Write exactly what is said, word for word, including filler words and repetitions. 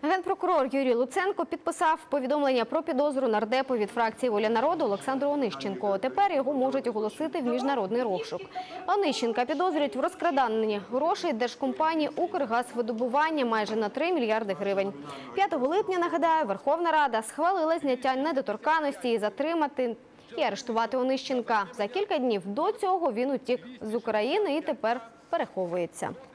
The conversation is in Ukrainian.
Генпрокурор Юрій Луценко підписав повідомлення про підозру нардепу від фракції «Воля народу» Олександру Онищенку. Тепер його можуть оголосити в міжнародний розшук. Онищенка підозрюють в розкраданні грошей держкомпанії «Укргазвидобування» майже на три мільярди гривень. п'ятого липня, нагадаю, Верховна Рада схвалила зняття недоторканності і затримати і арештувати Онищенка. За кілька днів до цього він утік з України і тепер переховується.